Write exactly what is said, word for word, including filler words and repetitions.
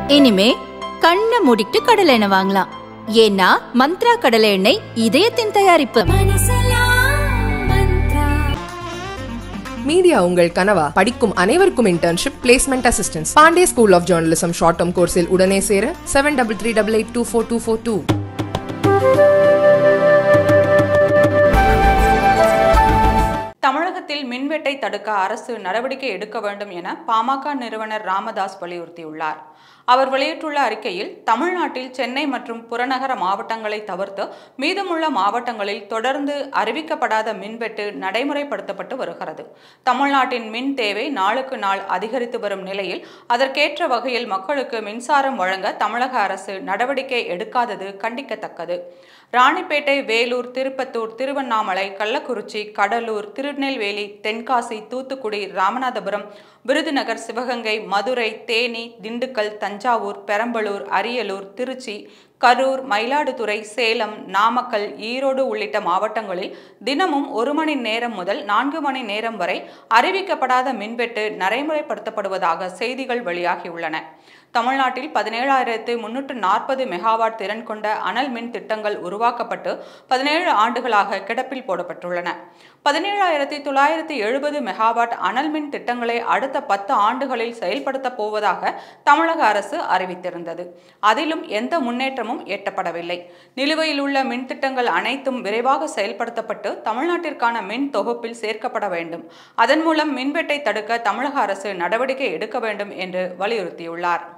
இனிமே கண்ணை மூடிட்டு கடலை எண்ணெய் வாங்கலாம். ஏன்னா மந்த்ரா கடலை எண்ணெய் இதயத்தின் தயாரிப்பு. மீடியா உங்கள் கனவா? படிக்கும் அனைவருக்கும் internship, placement assistance. Pandey school of journalism short term கோர்ஸில் உடனே சேர seven double three double eight two four two four two. தமிழகத்தில் மின்வெட்டை தடுக்க அரசு நடவடிக்கை எடுக்க வேண்டும் என பாமக நிறுவனர் ராமதாஸ் வலியுறுத்தியுள்ளார். அவர் வெளியிட்டுள்ள அறிக்கையில், தமிழ்நாட்டில் சென்னை மற்றும் புறநகர மாவட்டங்களை தவிர்த்து மீதமுள்ள மாவட்டங்களில் தொடர்ந்து அறிவிக்கப்படாத மின்வெட்டு நடைமுறைப்படுத்தப்பட்டு வருகிறது. தமிழ்நாட்டின் மின் தேவை நாளுக்கு நாள் அதிகரித்து வரும் நிலையில் அதற்கேற்ற வகையில் மக்களுக்கு மின்சாரம் வழங்க தமிழக அரசு நடவடிக்கை எடுக்காதது கண்டிக்கத்தக்கது. ராணிப்பேட்டை, வேலூர், திருப்பத்தூர், திருவண்ணாமலை, கள்ளக்குறிச்சி, கடலூர், திருநெல்வேலி, தென்காசி, தூத்துக்குடி, ராமநாதபுரம், விருதுநகர், சிவகங்கை, மதுரை, தேனி, திண்டுக்கல், தஞ்சாவூர், பெரம்பலூர், அரியலூர், திருச்சி, கரூர், மயிலாடுதுறை, சேலம், நாமக்கல், ஈரோடு உள்ளிட்ட மாவட்டங்களில் தினமும் ஒரு மணி நேரம் முதல் நான்கு மணி நேரம் வரை அறிவிக்கப்படாத மின்வெட்டு நடைமுறைப்படுத்தப்படுவதாக செய்திகள் வெளியாகியுள்ளன. தமிழ்நாட்டில் பதினேழாயிரத்து முன்னூற்று நாற்பது மெகாவாட் திறன் கொண்ட அனல் மின் திட்டங்கள் உருவாக்கப்பட்டு பதினேழு ஆண்டுகளாக கிடப்பில் போடப்பட்டுள்ளன. பதினேழாயிரத்தி தொள்ளாயிரத்தி எழுபது மெகாவாட் அனல் மின் திட்டங்களை அடுத்த பத்து ஆண்டுகளில் செயல்படுத்தப் போவதாக தமிழக அரசு அறிவித்திருந்தது. அதிலும் எந்த முன்னேற்றமும் எட்டப்படவில்லை. நிலுவையில் உள்ள மின் திட்டங்கள் அனைத்தும் விரைவாக செயல்படுத்தப்பட்டு தமிழ்நாட்டிற்கான மின் தொகுப்பில் சேர்க்கப்பட வேண்டும். அதன் மூலம் மின்வெட்டை தடுக்க தமிழக அரசு நடவடிக்கை எடுக்க வேண்டும் என்று வலியுறுத்தியுள்ளார்.